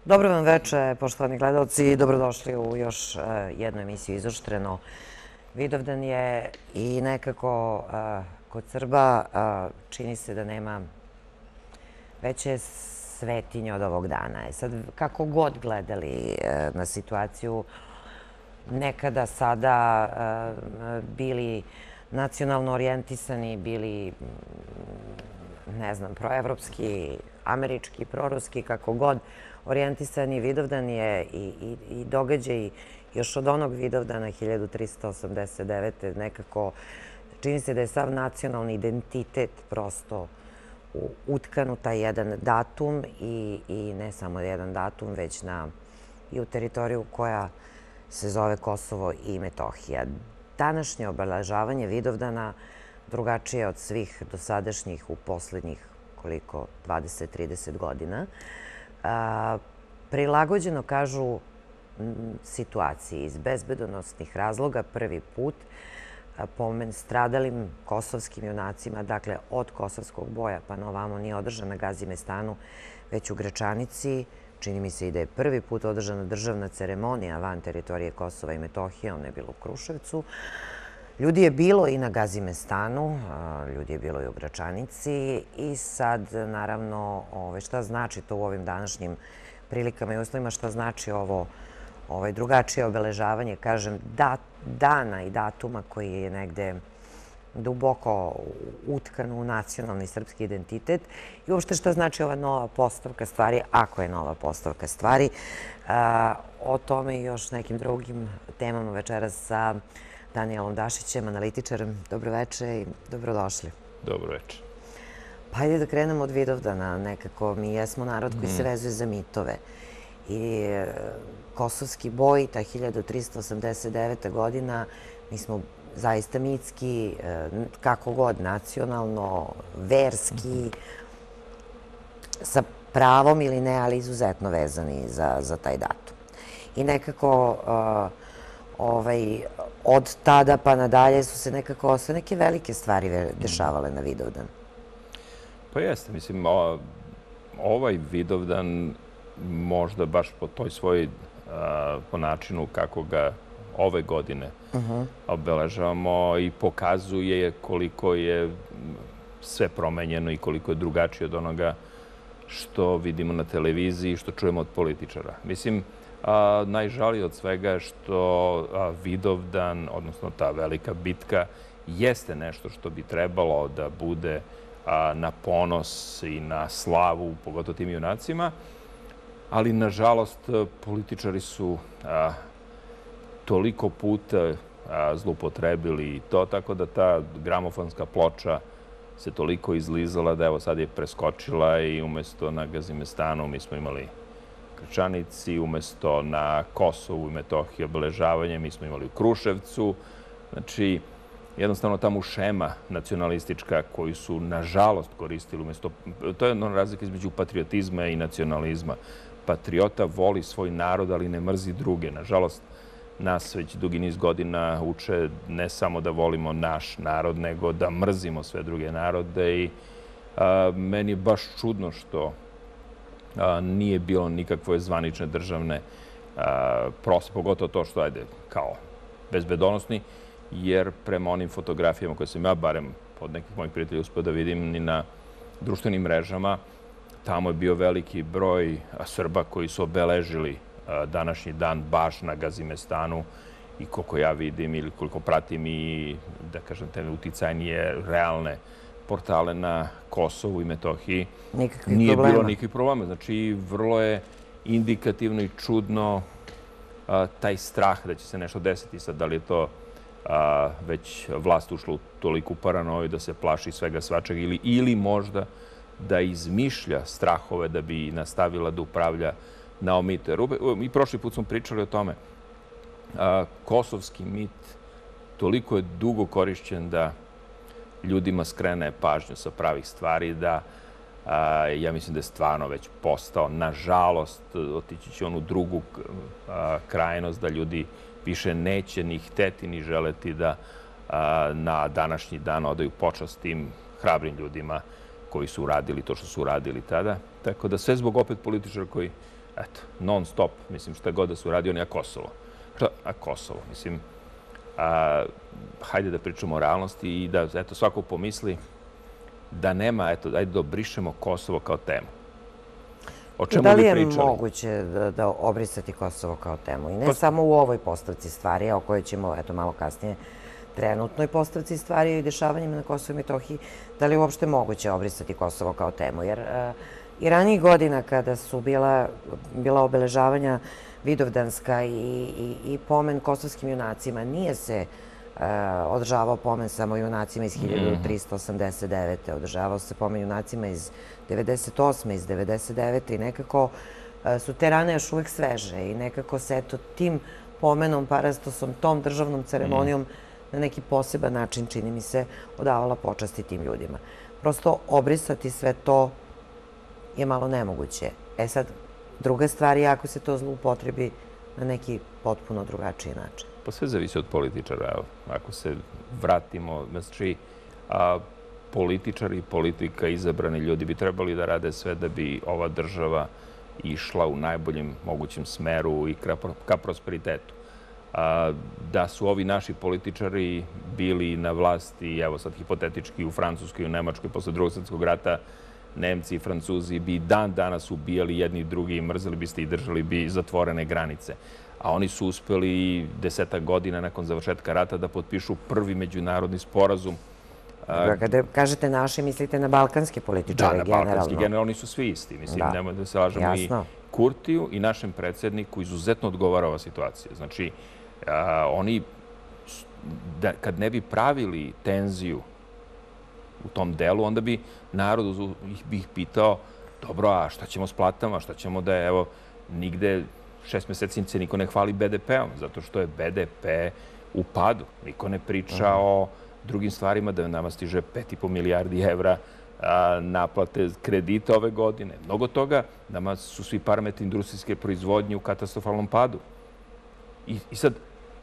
Dobro vam veče, poštovani gledalci. Dobrodošli u još jednu emisiju Izoštreno. Vidovdan je i nekako kod Srba čini se da nema veće svetinje od ovog dana. Sad, kako god gledali na situaciju, nekada, sada bili nacionalno orijentisani, bili, ne znam, proevropski, američki, proruski, kako god, orijentisani. Vidovdan je i događaj još od onog Vidovdana 1389. Nekako čini se da je sav nacionalni identitet prosto utkan u taj jedan datum i ne samo jedan datum, već i u teritoriju koja se zove Kosovo i Metohija. Današnje obeležavanje Vidovdana drugačije od svih dosadašnjih u poslednjih koliko 20-30 godina. Prilagođeno, kažu, situaciji iz bezbedonosnih razloga prvi put pomen stradalim kosovskim junacima, dakle od Kosovskog boja pa na ovamo nije održan na Gazimestanu, već u Gračanici. Čini mi se i da je prvi put održana državna ceremonija van teritorije Kosova i Metohije, ona je bila u Kruševcu. Ljudi je bilo i na Gazimestanu, ljudi je bilo i u Gračanici i sad, naravno, šta znači to u ovim današnjim prilikama i uslovima, šta znači ovo drugačije obeležavanje, kažem, dana i datuma koji je negde duboko utkan u nacionalni srpski identitet i uopšte šta znači ova nova postavka stvari, ako je nova postavka stvari. O tome i još nekim drugim temama večeras sa Danijelom Dašićem, analitičarem. Dobroveče i dobrodošli. Dobroveče. Pa hajde da krenemo od Vidovdana. Nekako mi jesmo narod koji se vezuje za mitove. I Kosovski boj, ta 1389. godina, mi smo zaista mitski, kako god, nacionalno, verski, sa pravom ili ne, ali izuzetno vezani za taj datum. I nekako od tada pa nadalje su se nekako sve neke velike stvari dešavale na Vidovdan. Pa jeste, mislim, ovaj Vidovdan možda baš po toj svojoj, po načinu kako ga ove godine obeležavamo i pokazuje koliko je sve promenjeno i koliko je drugačije od onoga što vidimo na televiziji i što čujemo od političara. Mislim, najžalije od svega je što Vidovdan, odnosno ta velika bitka, jeste nešto što bi trebalo da bude na ponos i na slavu, pogotovo tim junacima, ali nažalost političari su toliko puta zloupotrebili to, tako da ta gramofonska ploča se toliko izlizala da evo sad je preskočila i umesto na Gazimestanu mi smo imali Gračanici, umesto na Kosovu i Metohiji obeležavanje mi smo imali u Kruševcu. Znači, jednostavno tamo šema nacionalistička koju su nažalost koristili umesto... To je jedna razlika između patriotizma i nacionalizma. Patriota voli svoj narod, ali ne mrzi druge. Nažalost, nas već dugi niz godina uče ne samo da volimo naš narod, nego da mrzimo sve druge narode i meni je baš čudno što nije bilo nikakve zvanične državne proslave, pogotovo to što, ajde, kao bezbedonosni, jer prema onim fotografijama koje sam ja, barem od nekih mojih prijatelja, uspio da vidim ni na društvenim mrežama, tamo je bio veliki broj Srba koji su obeležili današnji dan baš na Gazimestanu i koliko ja vidim ili koliko pratim i, da kažem, te uticajnije realne portale na Kosovu i Metohiji, nije bilo nikakvih problema. Znači, vrlo je indikativno i čudno taj strah da će se nešto desiti. Sad, da li je to već vlast ušla u toliku paranoju da se plaši svega svačega ili možda da izmišlja strahove da bi nastavila da upravlja na ovom mitu. I prošli put smo pričali o tome. Kosovski mit toliko je dugo korišćen da ljudima skrene pažnju sa pravih stvari, da ja mislim da je stvarno već postao, nažalost, otići će onu drugu krajnost, da ljudi više neće ni hteti ni želeti da na današnji dan odaju počast tim hrabrim ljudima koji su uradili to što su uradili tada. Tako da sve zbog opet političara koji eto, non stop, mislim, šta god da su radi oni, a Kosovo. A Kosovo, mislim, hajde da pričamo o realnosti i da, eto, svako pomisli da nema, eto, ajde da obrišemo Kosovo kao temu. O čemu da li bi je pričali? moguće da obrisati Kosovo kao temu? I ne samo u ovoj postavci stvari, o kojoj ćemo, eto, malo kasnije, trenutnoj postavci stvari i dešavanjima na Kosovo i Metohiji, da li je uopšte moguće obrisati Kosovo kao temu? Jer i ranijih godina kada su bila obeležavanja Vidovdanska i pomen kosovskim junacima, nije se održavao pomen samo junacima iz 1389. Održavao se pomen junacima iz 98. iz 99. i nekako su te rane još uvek sveže i nekako se eto tim pomenom, parastosom, tom državnom ceremonijom na neki poseban način, čini mi se, odavala počasti tim ljudima. Prosto obrisati sve to je malo nemoguće. Sad, druga stvar je ako se to zloupotrebi na neki potpuno drugačiji način. Pa sve zavisi od političara. Ako se vratimo, znači, političari i politika, izabrani ljudi bi trebali da rade sve da bi ova država išla u najboljem mogućem smeru i ka prosperitetu. Da su ovi naši političari bili na vlasti, evo sad hipotetički u Francuskoj i u Nemačkoj posle Drugog svjetskog rata, Nemci i Francuzi bi dan danas ubijali jedni i drugi i mrzeli biste i držali bi zatvorene granice. A oni su uspeli 10 godina nakon završetka rata da potpišu prvi međunarodni sporazum. Kada kažete naši, mislite na balkanske političare generalno? Da, na balkanski generalno, oni su svi isti. Mislim, nemoj da se lažemo, i Kurtiju i našem predsjedniku izuzetno odgovara ova situacija. Znači, oni, kad ne bi pravili tenziju u tom delu, onda bi narod ih pitao, dobro, a šta ćemo s platama, šta ćemo da je, evo, nigde 6 meseci se niko ne hvali BDP-om, zato što je BDP u padu. Niko ne priča o drugim stvarima, da nama stiže 5,5 milijardi evra naplate kredita ove godine. Mnogo toga, nama su svi parametri industrijske proizvodnje u katastrofalnom padu. I sad,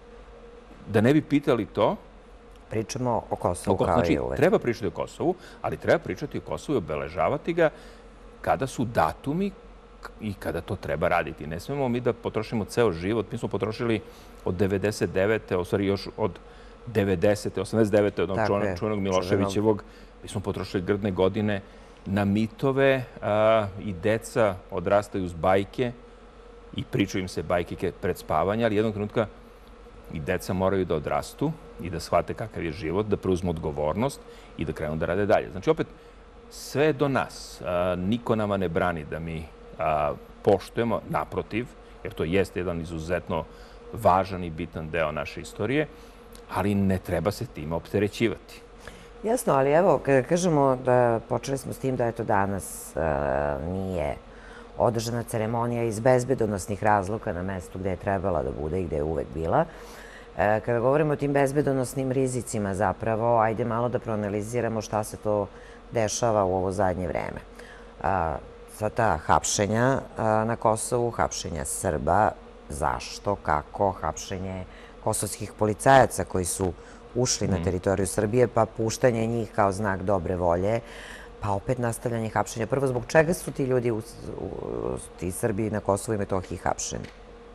da ne bi pitali to, pričamo o Kosovu kao i uvek. Treba pričati o Kosovu, ali treba pričati o Kosovu i obeležavati ga kada su datumi i kada to treba raditi. Ne smemo mi da potrošimo ceo život. Mi smo potrošili od 99. u stvari još od 90. 89. od onog čuvenog Miloševićevog. Mi smo potrošili grdne godine na mitove i deca odrastaju uz bajke i pričaju im se bajke pred spavanje, ali jednog trenutka i deca moraju da odrastu i da shvate kakav je život, da preuzmu odgovornost i da krenu da rade dalje. Znači, opet, sve je do nas. Niko nama ne brani da mi poštujemo, naprotiv, jer to jeste jedan izuzetno važan i bitan deo naše istorije, ali ne treba se time opterećivati. Jasno, ali evo, kada kažemo da počeli smo s tim da eto danas nije održana ceremonija iz bezbedonosnih razloga na mestu gde je trebala da bude i gde je uvek bila. Kada govorimo o tim bezbedonosnim rizicima zapravo, ajde malo da proanaliziramo šta se to dešava u ovo zadnje vreme. Sva ta hapšenja na Kosovu, hapšenja Srba, zašto, kako, hapšenje kosovskih policajaca koji su ušli na teritoriju Srbije, pa puštanje njih kao znak dobre volje, pa opet nastavljanje hapšenja. Prvo, zbog čega su ti ljudi, ti Srbi na Kosovu i Metohiji hapšeni?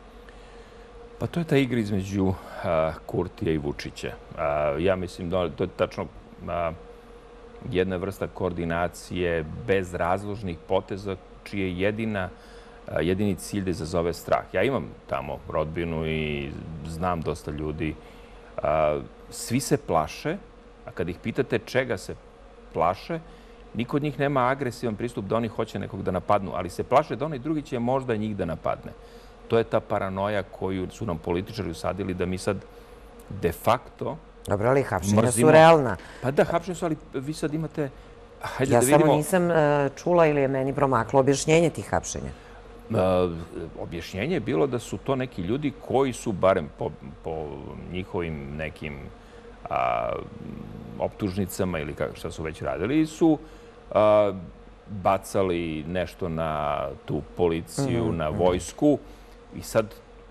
Pa to je ta igra između Kurtija i Vučića. Ja mislim da to je tačno jedna vrsta koordinacije bez razložnih poteza, čiji je jedini cilj da izazove strah. Ja imam tamo rodbinu i znam dosta ljudi. Svi se plaše, a kad ih pitate čega se plaše, niko od njih nema agresivan pristup da oni hoće nekog da napadnu, ali se plaše da onaj drugi će možda njih da napadne. To je ta paranoja koju su nam političari usadili da mi sad de facto dobro, ali hapšenja su realna. Pa da, hapšenja su, ali vi sad imate... Ja samo nisam čula ili je meni promaklo objašnjenje tih hapšenja. Objašnjenje je bilo da su to neki ljudi koji su, barem po njihovim nekim optužnicama ili šta su već radili, su bacali nešto na tu policiju, na vojsku i sad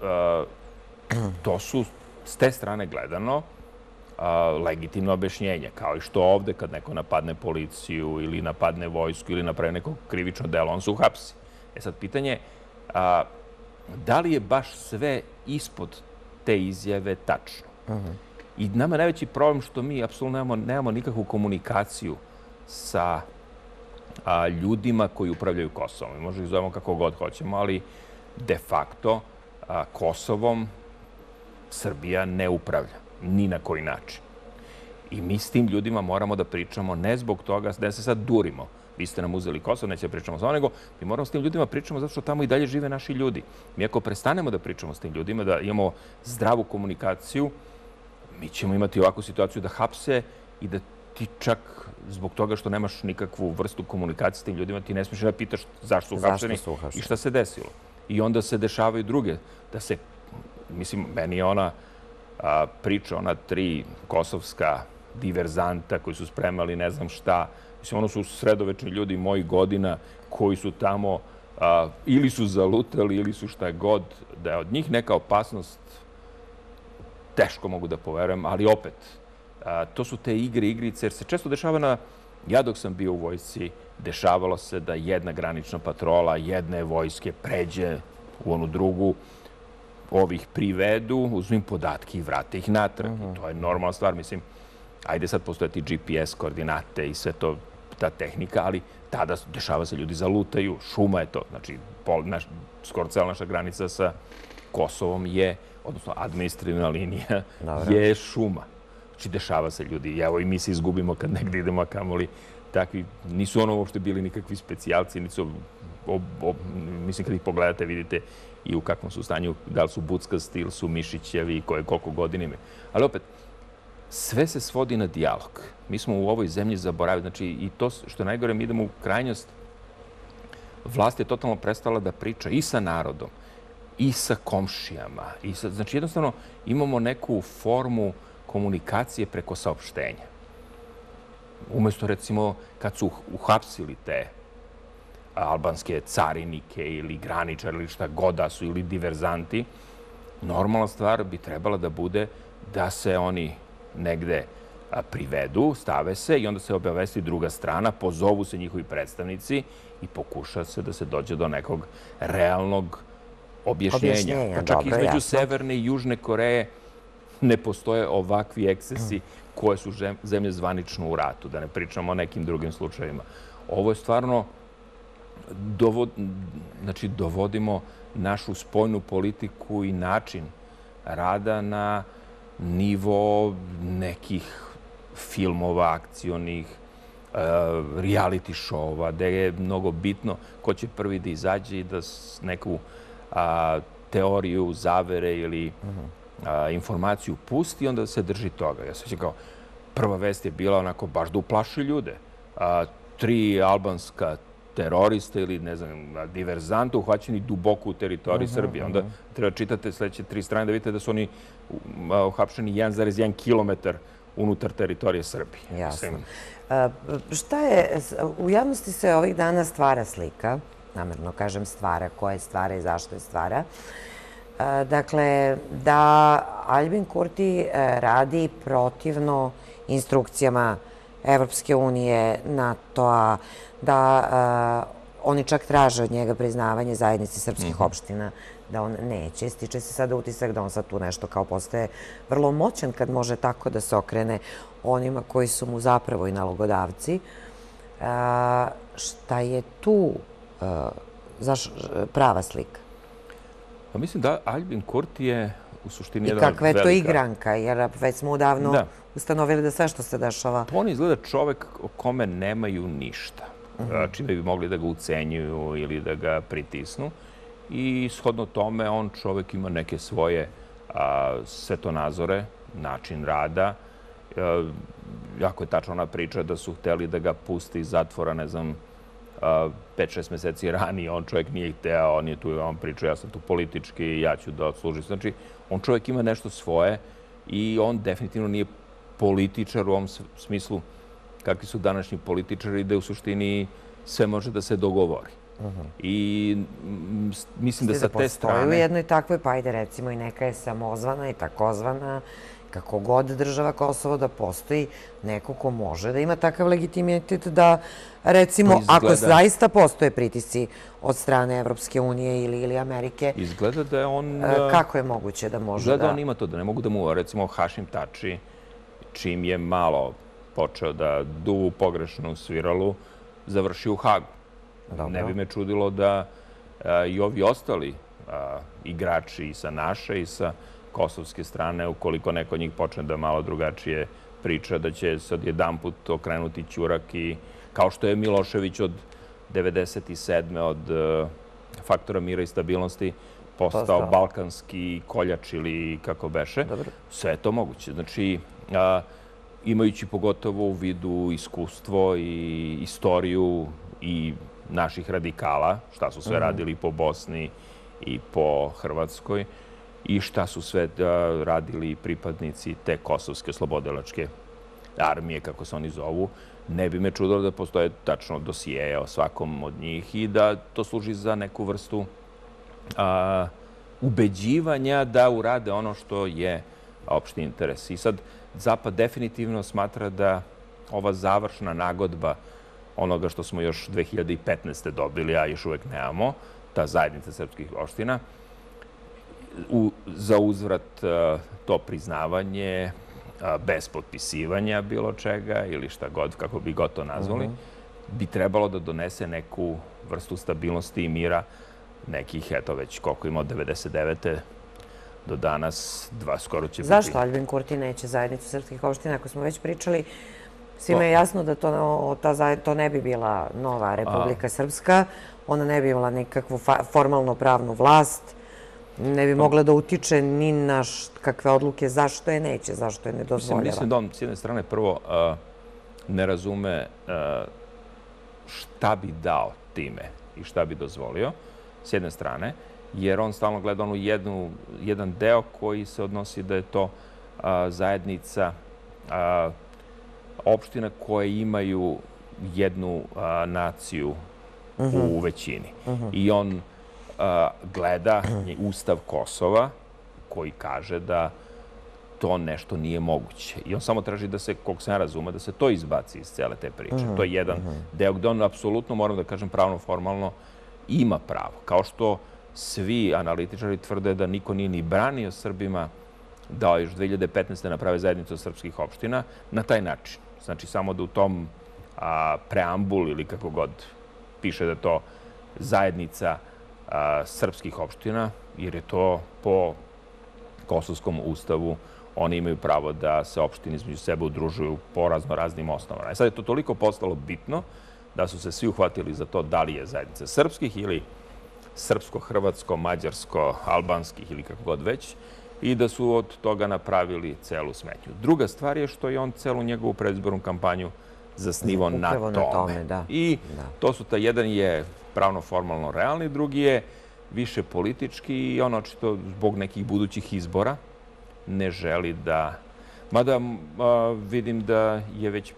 to su s te strane gledano legitimno objašnjenje, kao i što ovde kad neko napadne policiju ili napadne vojsku ili napravi neko krivično delo, on se uhapsi. Sad, pitanje Da li je baš sve ispod te izjave tačno? I nama je najveći problem što mi apsolutno nemamo nikakvu komunikaciju sa ljudima koji upravljaju Kosovom. Možda ih zovemo kako god hoćemo, ali de facto Kosovom Srbija ne upravlja, ni na koji način. I mi s tim ljudima moramo da pričamo ne zbog toga da se sad durimo. Vi ste nam uzeli Kosovo, neće da pričamo s vama, nego mi moramo s tim ljudima pričamo zato što tamo i dalje žive naši ljudi. Mi ako prestanemo da pričamo s tim ljudima, da imamo zdravu komunikaciju, mi ćemo imati ovakvu situaciju da hapse i da ti čak zbog toga što nemaš nikakvu vrstu komunikacije s tim ljudima, ti ne smiješ da pitaš zašto su hapšeni i šta se desilo. I onda se dešavaju druge. Mislim, meni je ona priča, ona 3 kosovska diverzanta koji su spremali ne znam šta. Mislim, ono su sredovečni ljudi mojih godina koji su tamo ili su zalutali ili su šta god. Da je od njih neka opasnost, teško mogu da poverujem, ali opet, to su te igrice, jer se često dešava ja dok sam bio u vojsci, dešavalo se da jedna granična patrola jedne vojske pređe u onu drugu, ovih privedu, uzmu im podatke i vrate ih natrag. To je normalna stvar, mislim, ajde sad postoje ti GPS koordinate i sve to, ta tehnika, ali tada dešava se, ljudi zalutaju, šuma je to, znači skoro cela naša granica sa Kosovom je, odnosno administrativna linija, je šuma. Znači, dešava se ljudi. Evo i mi se izgubimo kad negdje idemo, a kamoli takvi. Nisu ono uopšte bili nikakvi specijalci, mislim kad ih pogledate vidite i u kakvom su stanju, da li su buckasti ili su mišićevi, koliko godina imaju. Ali opet, sve se svodi na dijalog. Mi smo u ovoj zemlji zaboravili. Znači, i to što je najgore, mi idemo u krajnjost. Vlast je totalno prestala da priča i sa narodom, i sa komšijama. Znači, jednostavno imamo neku formu komunikacije preko saopštenja. Umesto, recimo, kad su uhapsili te albanske carinike ili graničare ili šta god da su, ili diverzanti, normalna stvar bi trebala da bude da se oni negde privedu, stave se i onda se obavesti druga strana, pozovu se njihovi predstavnici i pokuša se da se dođe do nekog realnog objašnjenja. Pa čak između Severne i Južne Koreje ne postoje ovakvi ekscesi koje su zemlje zvanično u ratu, da ne pričamo o nekim drugim slučajima. Ovo je stvarno, znači dovodimo našu spoljnu politiku i način rada na nivo nekih filmova, akcionih, reality show-ova, gde je mnogo bitno ko će prvi da izađe i da neku teoriju, zavere ili informaciju pusti, onda se drži toga. Ja se sjećam kao, prva vest je bila onako baš da uplaši ljude. 3 albanska terorista ili, ne znam, diverzanta uhvaćeni duboko u teritoriji Srbije. Onda treba čitate sledeće 3 strane da vidite da su oni uhapšeni 1,1 kilometar unutar teritorije Srbije. Jasno. Šta je, u javnosti se ovih dana stvara slika, namerno kažem stvara, ko je stvara i zašto je stvara. Dakle, da Aljbin Kurti radi protivno instrukcijama Evropske unije, NATO-a, da oni čak traže od njega priznavanje zajednici srpskih opština, da on neće. Stiče se sada utisak da on sad tu nešto kao postaje vrlo moćan kad može tako da se okrene onima koji su mu zapravo i nalogodavci. Šta je tu prava slika? Pa mislim da Aljbin Kurti je u suštini jedna velika... I kakva je to igranka, jer već smo udavno ustanovili da sve što se dešava... On izgleda čovek o kome nemaju ništa, čime bi mogli da ga ucenjuju ili da ga pritisnu. I shodno tome on čovek ima neke svoje svetonazore, način rada. Jako je tačna ona priča da su hteli da ga pusti iz zatvora, ne znam, 5-6 meseci ranije, on čovjek nije hteo, on je tu, on priča, ja sam tu politički, ja ću da odslužim. Znači, on čovjek ima nešto svoje i on definitivno nije političar u ovom smislu kakvi su današnji političari, da u suštini sve može da se dogovori. I mislim da sa te strane... Postoji u jednoj takvoj, pa ajde recimo i neka je samozvana i takozvana kako god država Kosovo da postoji, neko ko može da ima takav legitimitet da, recimo, ako zaista postoje pritisci od strane Evropske unije ili Amerike, izgleda da je on... Kako je moguće da može da... Izgleda da on ima to, da ne mogu da mu, recimo, Hašim Tači, čim je malo počeo da duvu pogrešnu sviralu, završi u Hagu. Ne bi me čudilo da i ovi ostali igrači i sa naše i sa kosovske strane, ukoliko neko od njih počne da malo drugačije priča, da će se odjedanput okrenuti ćurak i kao što je Milošević od 97. od faktora mira i stabilnosti postao balkanski koljač ili kako beše. Sve je to moguće. Znači, imajući pogotovo u vidu iskustvo i istoriju i naših radikala, šta su sve radili po Bosni i po Hrvatskoj i šta su sve radili pripadnici te kosovske slobodilačke armije, kako se oni zovu, ne bi me čudilo da postoje tačno dosijeje o svakom od njih i da to služi za neku vrstu ubeđivanja da urade ono što je opšti interes. I sad Zapad definitivno smatra da ova završna nagodba onoga što smo još 2015. dobili, a još uvek nemamo, ta zajednica srpskih opština, za uzvrat to priznavanje bez potpisivanja bilo čega ili šta god, kako bi god to nazvali, bi trebalo da donese neku vrstu stabilnosti i mira nekih, eto već koliko ima od 99. do danas, skoro će biti. Zašto Aljbin Kurti neće zajednicu srpskih opština? Ako smo već pričali, svima je jasno da to ne bi bila nova Republika Srpska, ona ne bi imala nikakvu formalno pravnu vlast, ne bi mogla da utiče ni na kakve odluke, zašto je neće, zašto je ne dozvoljava. Mislim da on s jedne strane prvo ne razume šta bi dao time i šta bi dozvolio, s jedne strane, jer on stalno gleda onu jedan deo koji se odnosi da je to zajednica opština koje imaju jednu naciju u većini. I on gleda Ustav Kosova koji kaže da to nešto nije moguće. I on samo traži da se, koliko sam ja razume, da se to izbaci iz cele te priče. To je jedan deo gde on apsolutno, moram da kažem pravno, formalno, ima pravo. Kao što svi analitičari tvrde da niko nije ni branio Srbima da još 2015. naprave zajednicu srpskih opština na taj način. Znači, samo da u tom preambul ili kako god piše da je to zajednica srpskih opština, jer je to po Kosovskom ustavu, oni imaju pravo da se opštine između sebe udružuju po raznim osnovama. I sad je to toliko postalo bitno da su se svi uhvatili za to da li je zajednica srpskih ili srpsko, hrvatsko, mađarsko, albanskih ili kako god već, i da su od toga napravili celu smetnju. Druga stvar je što je on celu njegovu predizbornu kampanju zasnivao na tome. I to su jedan je pravno formalno realni, drugi je više politički i on očito zbog nekih budućih izbora ne želi da... Mada vidim da je već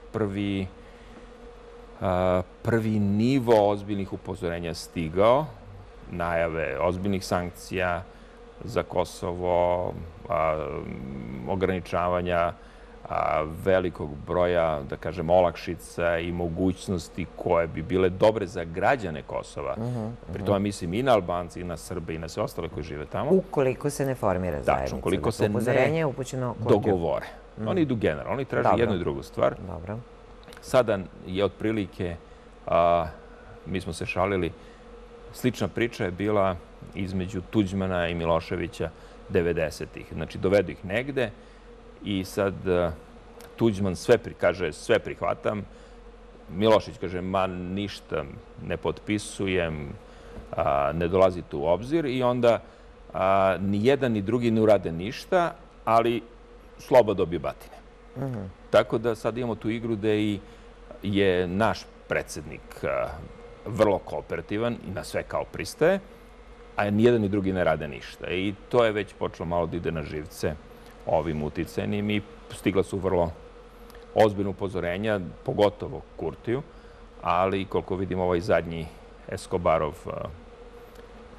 prvi nivo ozbiljnih upozorenja stigao, najave ozbiljnih sankcija za Kosovo, ograničavanja velikog broja, da kažem, olakšica i mogućnosti koje bi bile dobre za građane Kosova. Pri tome mislim i na Albance, i na Srbe, i na sve ostale koji žive tamo. Ukoliko se ne formira zajednica. Tačno, ukoliko se ne dogovore. Oni idu generalno, oni traže jednu i drugu stvar. Sada je otprilike, mi smo se šalili, slična priča je bila između Tuđmana i Miloševića 90-ih. Znači, dovedu ih negde i sad Tuđman kaže sve prihvatam, Milošević kaže ma ništa ne potpisujem, ne dolazi tu u obzir i onda ni jedan ni drugi ne urade ništa, ali sloba dobije batine. Tako da sad imamo tu igru gde je naš predsednik vrlo kooperativan i na sve kao pristaje, a nijedan ni drugi ne rade ništa. I to je već počelo malo da ide na živce ovim uticajnim i stigla su vrlo ozbiljno upozorenja, pogotovo Kurtiju, ali koliko vidimo ovaj zadnji Escobarov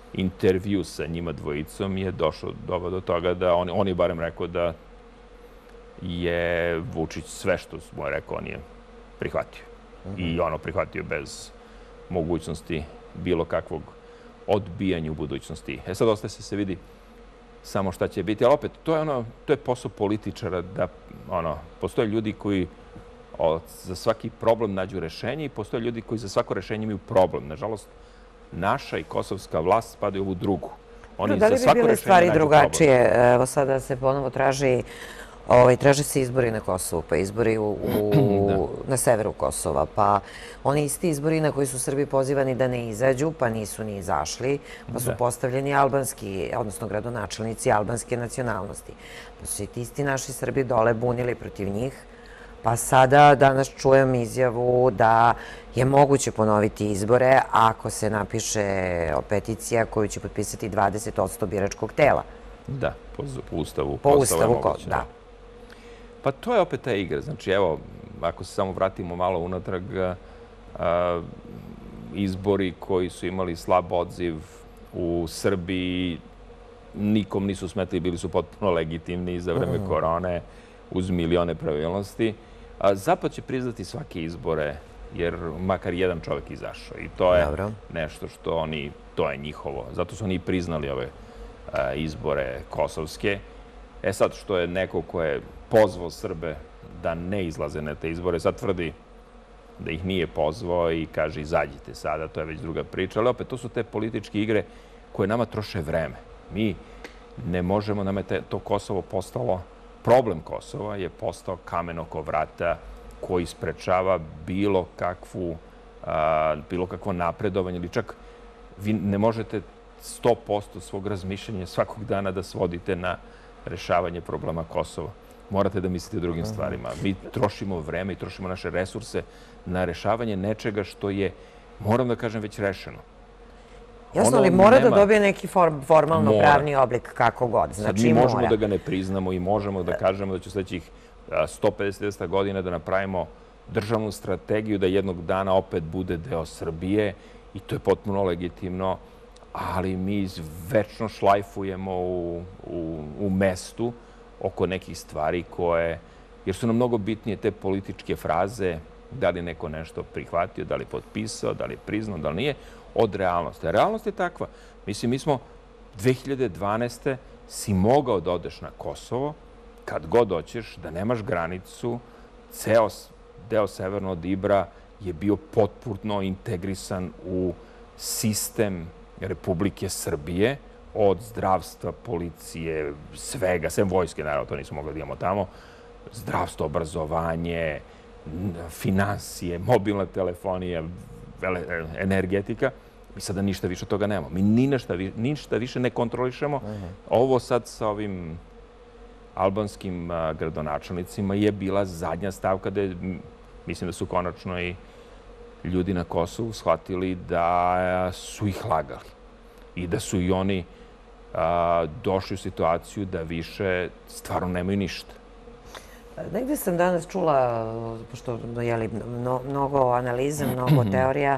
intervju sa njima dvojicom je došao do toga da on je barem rekao da je Vučić sve što mu je rekao, on je prihvatio. I prihvatio bez mogućnosti bilo kakvog odbijanja u budućnosti. Sad ostaje se vidi samo šta će biti. Ali opet, to je posao političara da, postoje ljudi koji za svaki problem nađu rešenje i postoje ljudi koji za svako rešenje imaju problem. Nažalost, naša i kosovska vlast spadaju u ovu drugu. Da li bi bile stvari drugačije? Evo sada se ponovo traže se izbori na Kosovu, pa izbori na severu Kosova, pa oni isti izbori na koji su Srbi pozivani da ne izađu, pa nisu ni izašli, pa su postavljeni albanski, odnosno gradonačelnici albanske nacionalnosti. Pa su i ti isti naši Srbi dole bunili protiv njih, pa sada danas čujem izjavu da je moguće ponoviti izbore ako se napiše peticija koju će potpisati 20% biračkog tela. Da, po Ustavu. Po Ustavu, da. Pa to je opet ta igra. Znači, evo, ako se samo vratimo malo unatrag, izbori koji su imali slab odziv u Srbiji nikom nisu smetili, bili su potpuno legitimni za vreme korone, uz milione pravilnosti. Zapad će priznati svake izbore, jer makar jedan čovek izašao. I to je nešto što to je njihovo. Zato su oni priznali ove izbore kosovske. Sad, što je neko ko je pozvao Srbe da ne izlaze na te izbore, sad tvrdi da ih nije pozvao i kaže izađite sada, to je već druga priča. Ali opet, to su te političke igre koje nama troše vreme. Mi ne možemo, nam je to Kosovo postalo, problem Kosova je postao kamen oko vrata koji sprečava bilo kakvo napredovanje ili čak vi ne možete 100% svog razmišljanja svakog dana da svodite na rešavanje problema Kosova. Morate da mislite o drugim stvarima. Mi trošimo vreme i trošimo naše resurse na rešavanje nečega što je, moram da kažem, već rešeno. Jasno, ali mora da dobije neki formalno pravni oblik kako god. Sad mi možemo da ga ne priznamo i možemo da kažemo da će u sledećih 150 godina da napravimo državnu strategiju da jednog dana opet bude deo Srbije i to je potpuno legitimno, ali mi večno šlajfujemo u mestu oko nekih stvari koje, jer su nam mnogo bitnije te političke fraze, da li neko nešto prihvatio, da li potpisao, da li priznao, da li nije, od realnosti. A realnost je takva. Mislim, mi smo 2012. si mogao da odeš na Kosovo, kad god hoćeš, da nemaš granicu, ceo deo severno od Ibra je bio potpuno integrisan u sistem Republike Srbije, od zdravstva, policije, svega, sem vojske, naravno, to nismo mogli da imamo tamo, zdravstvo, obrazovanje, finansije, mobilna telefonija, energetika. Mi sada ništa više od toga nemamo. Mi ništa više ne kontrolišemo. Ovo sad sa ovim albanskim gradonačelnicima je bila zadnja stavka da mislim da su konačno i ljudi na Kosovu shvatili da su ih lagali i da su i oni došli u situaciju da više stvarno nemaju ništa. Negde sam danas čula, pošto je mnogo analiza, mnogo teorija,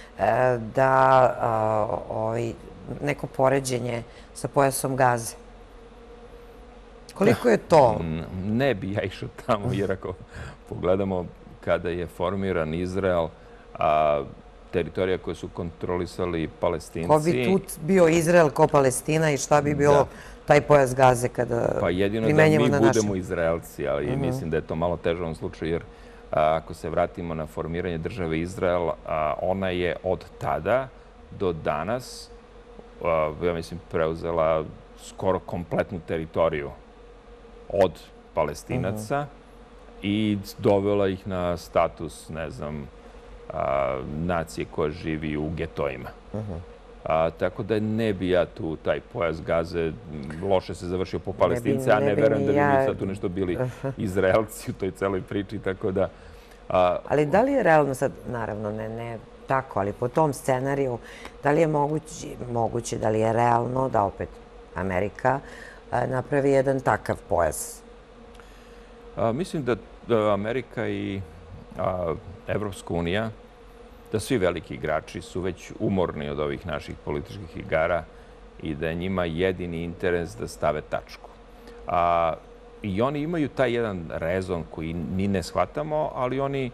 da neko poređenje sa pojasom Gaze. Koliko je to? Ne bi ja išao tamo, jer ako pogledamo kada je formiran Izrael, teritorija koje su kontrolisali Palestinci. Ko bi tu bio Izrael, ko Palestina i šta bi bilo taj pojas Gaze kada primenjamo na našem? Pa jedino da mi budemo Izraelci, ali mislim da je to malo teže u ovom slučaju, jer ako se vratimo na formiranje države Izrael, ona je od tada do danas, ja mislim, preuzela skoro kompletnu teritoriju od Palestinaca i dovela ih na status, ne znam, nacije koja živi u getojima. Tako da ne bi ja tu taj pojas Gaze loše se završio po Palestince, a ne verujem da bi mi sad tu nešto bili Izraelci u toj celoj priči, tako da... Ali da li je realno sad, naravno ne tako, ali po tom scenariju, da li je moguće, da li je realno da opet Amerika napravi jedan takav pojas? Mislim da Amerika i Evropska unija, da svi veliki igrači su već umorni od ovih naših političkih igara i da je njima jedini interes da stave tačku. I oni imaju taj jedan rezon koji mi ne shvatamo, ali oni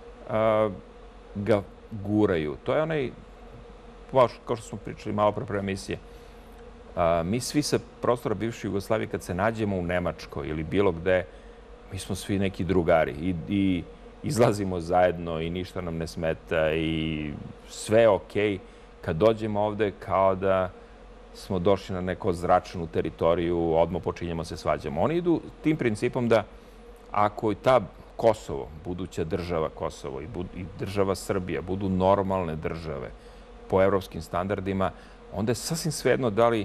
ga guraju. To je onaj, kao što smo pričali malo pre emisije, mi svi sa prostora bivše Jugoslavije kad se nađemo u Nemačkoj ili bilo gde, mi smo svi neki drugari i izlazimo zajedno i ništa nam ne smeta i sve je okej. Kad dođemo ovde kao da smo došli na neku zračnu teritoriju, odmah počinjemo se svađamo. Oni idu tim principom da ako i ta Kosovo, buduća država Kosovo i država Srbija budu normalne države po evropskim standardima, onda je sasvim svejedno da li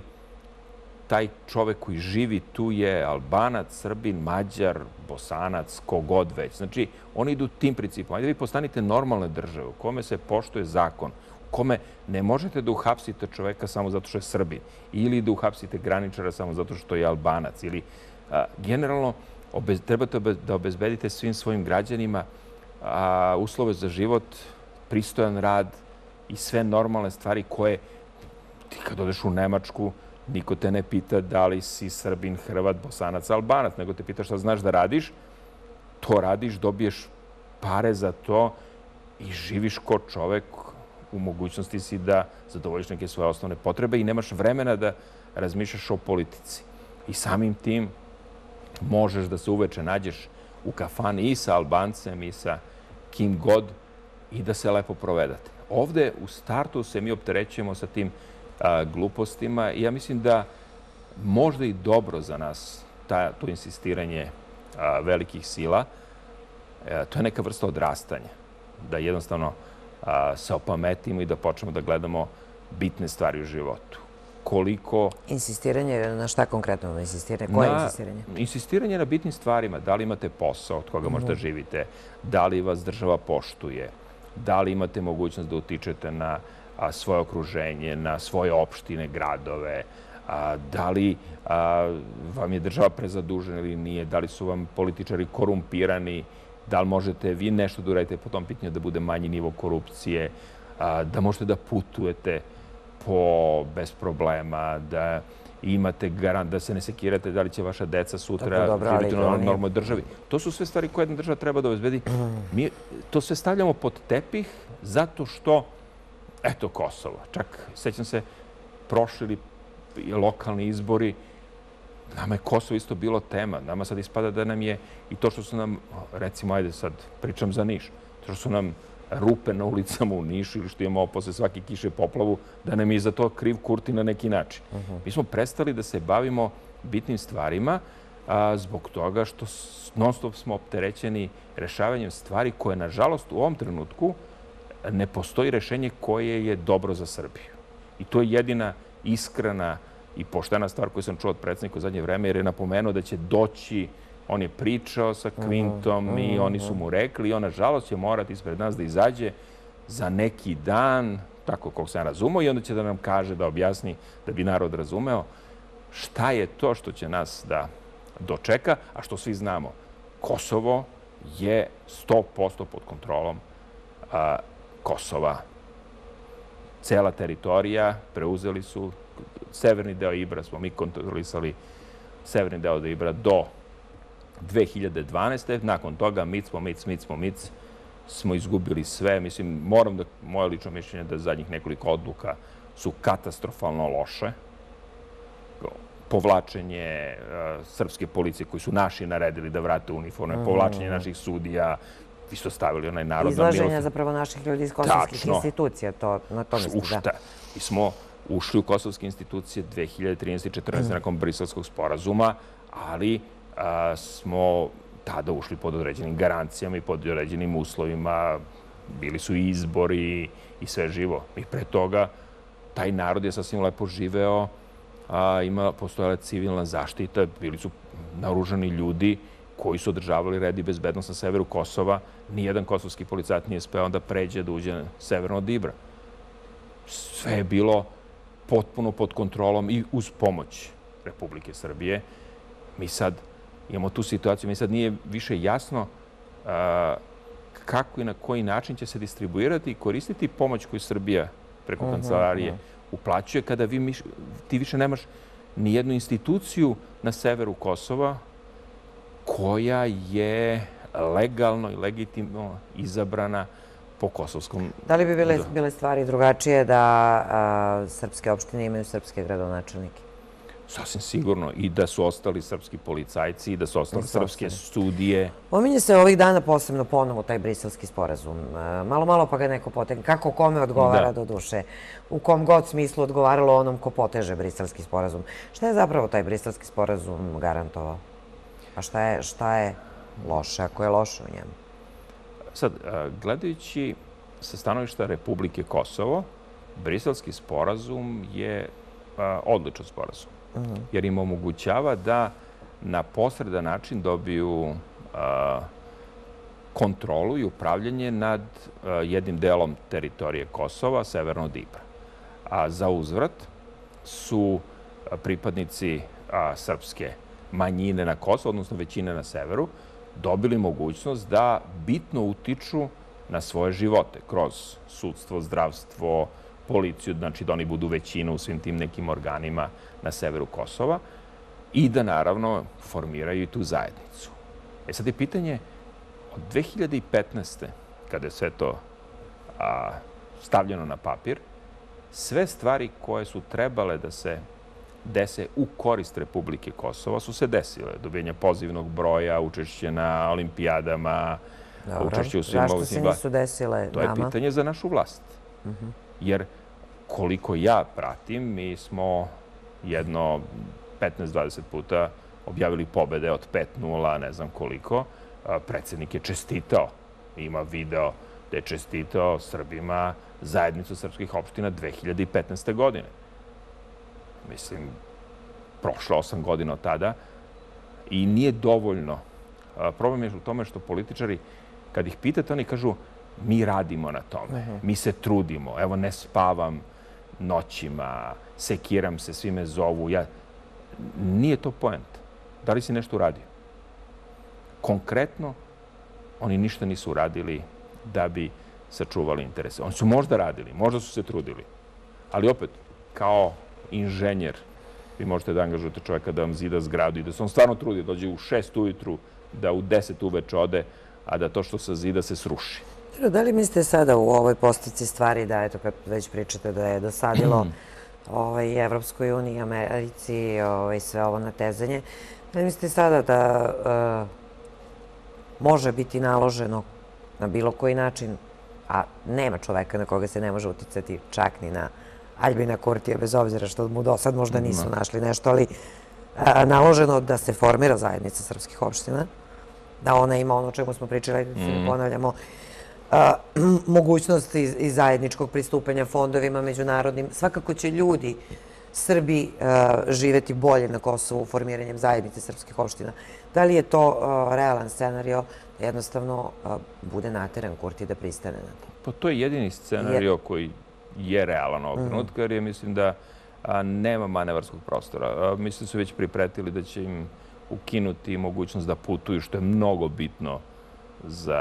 taj čovek koji živi tu je Albanac, Srbin, Mađar, Bosanac, kogod već. Znači, oni idu tim principom. Ajde vi postanite normalne države u kome se poštuje zakon, u kome ne možete da uhapsite čoveka samo zato što je Srbin ili da uhapsite graničara samo zato što je Albanac. Ili, generalno, trebate da obezbedite svim svojim građanima uslove za život, pristojan rad i sve normalne stvari koje ti kad odeš u Nemačku niko te ne pita da li si Srbin, Hrvat, Bosanac, Albanac, nego te pita šta znaš da radiš, to radiš, dobiješ pare za to i živiš ko čovek, u mogućnosti si da zadovoljiš neke svoje osnovne potrebe i nemaš vremena da razmišljaš o politici. I samim tim možeš da se uveče nađeš u kafani i sa Albancem i sa kim god i da se lepo provedate. Ovde u startu se mi opterećujemo sa tim glupostima i ja mislim da možda i dobro za nas to insistiranje velikih sila. To je neka vrsta odrastanja. Da jednostavno se opametimo i da počnemo da gledamo bitne stvari u životu. Koliko... Insistiranje na šta konkretno? Insistiranje? Koje insistiranje? Insistiranje na bitnim stvarima. Da li imate posao od koga možda živite? Da li vas država poštuje? Da li imate mogućnost da utičete na svoje okruženje, na svoje opštine, gradove? Da li vam je država prezadužena ili nije? Da li su vam političari korumpirani? Da li možete vi nešto da uradite po tom pitanju da bude manji nivo korupcije? Da možete da putujete bez problema, da imate garant, da se ne sekirate da li će vaša deca sutra živjeti u normalnoj državi. To su sve stvari koje jedna država treba da obezbedi. Mi to sve stavljamo pod tepih zato što, eto, Kosovo. Čak, sećam se, prošli lokalni izbori, nama je Kosovo isto bilo tema. Nama sad ispada da nam je i to što su nam, recimo, ajde sad pričam za Niš, to što su nam rupe na ulicama u Nišu ili što imamo posle svake kiše poplavu, da nam je za to kriv Kurti na neki način. Mi smo prestali da se bavimo bitnim stvarima zbog toga što non stop smo opterećeni rešavanjem stvari koje, nažalost, u ovom trenutku ne postoji rešenje koje je dobro za Srbiju. I to je jedina iskrena i poštena stvar koju sam čuo od predsjednika u zadnje vreme, jer je napomenuo da će doći. On je pričao sa Kvintom i oni su mu rekli i on, nažalost, će morati ispred nas da izađe za neki dan, tako kako sam razumeo, i onda će da nam kaže, da objasni, da bi narod razumeo šta je to što će nas da dočeka, a što svi znamo. Kosovo je 100% pod kontrolom Kosova. Cela teritorija, preuzeli su severni deo Ibra, smo mi kontrolisali severni deo Ibra do 2012. Nakon toga mic smo izgubili sve. Mislim, moje lično mišljenje da zadnjih nekoliko odluka su katastrofalno loše. Povlačenje srpske policije koji su naši naredili da vrate uniforme, povlačenje naših sudija, vi su stavili onaj narod na milost. Izlaženja zapravo naših ljudi iz kosovskih institucija, na to mislim, da. Mi smo ušli u kosovske institucije 2013. i 2014. nakon Briselskog sporazuma, ali smo tada ušli pod određenim garancijama i pod određenim uslovima. Bili su i izbori i sve živo. I pre toga taj narod je sasvim lepo živeo, postojala civilna zaštita, bili su naoružani ljudi koji su održavali red i bezbednost na severu Kosova. Nijedan kosovski policajac nije speo da pređe, da uđe severno od Ibra. Sve je bilo potpuno pod kontrolom i uz pomoć Republike Srbije. Mi sad imamo tu situaciju, mi sad nije više jasno kako i na koji način će se distribuirati i koristiti pomoć koju Srbija preko kancelarije uplaćuje kada ti više nemaš ni jednu instituciju na severu Kosova koja je legalno i legitimno izabrana po kosovskom... Da li bi bile stvari drugačije da srpske opštine imaju srpske gradonačelnike? Sasvim sigurno. I da su ostali srpski policajci, i da su ostali srpske sudije. Pominje se ovih dana posebno ponovo taj briselski sporazum. Malo pa ga neko potegne. Kako kome odgovara do duše? U kom god smislu odgovaralo onom ko poteže briselski sporazum. Šta je zapravo taj briselski sporazum garantovao? A šta je loše, ako je loše u njemu? Sad, gledajući sa stanovišta Republike Kosovo, briselski sporazum je odličan sporazum. Jer im omogućava da na posredan način dobiju kontrolu i upravljanje nad jednim delom teritorije Kosova, severno od Ibra. A za uzvrat su pripadnici srpske manjine na Kosovu, odnosno većine na severu, dobili mogućnost da bitno utiču na svoje živote kroz sudstvo, zdravstvo, policiju, znači da oni budu većina u svim tim nekim organima na severu Kosova i da naravno formiraju i tu zajednicu. Sad je pitanje od 2015. kada je sve to stavljeno na papir, sve stvari koje su trebale da se dese u korist Republike Kosovo su se desile. Dobijenje pozivnog broja, učešće na olimpijadama, učešće u svim mogućim... Zašto se nisu desile nama? To je pitanje za našu vlast. Jer koliko ja pratim, mi smo jedno 15-20 puta objavili pobede od 5-0, ne znam koliko. Predsjednik je čestitao, ima video da je čestitao Srbima zajednicu srpskih opština 2015. godine. Mislim, prošlo 8 godina od tada i nije dovoljno. Problem je u tome što političari, kad ih pitate, oni kažu mi radimo na tome, mi se trudimo, evo ne spavam noćima, sekiram se, svi me zovu. Nije to poenta. Da li si nešto uradio? Konkretno, oni ništa nisu uradili da bi sačuvali interese. Oni su možda radili, možda su se trudili, ali opet, kao inženjer, vi možete da angažujete čovjeka da vam zida zgradu i da se on stvarno trudi, dođe u 6 ujutru, da u 10 uveče ode, a da to što se zida se sruši. Da li mislite sada u ovoj postavci stvari da, eto, kad već pričate da je dosadilo Evropskoj uniji, Americi, sve ovo natezanje, da li mislite sada da može biti naloženo na bilo koji način, a nema čoveka na koga se ne može uticati čak ni na Aljbina Kurtija, bez obzira što mu do sad možda nisu našli nešto, ali naloženo da se formira zajednica srpskih opština, da ona ima ono o čemu smo pričali, da se ne ponavljamo, mogućnost i zajedničkog pristupanja fondovima međunarodnim. Svakako će ljudi, Srbi, živeti bolje na Kosovu formiranjem zajednice srpskih opština. Da li je to realan scenario da jednostavno bude nateran Kurti da pristane na to? Pa to je jedini scenario koji je realan ovog trenutka, jer je mislim da nema manevarskog prostora. Mislim da su već pripretili da će im ukinuti mogućnost da putuju, što je mnogo bitno za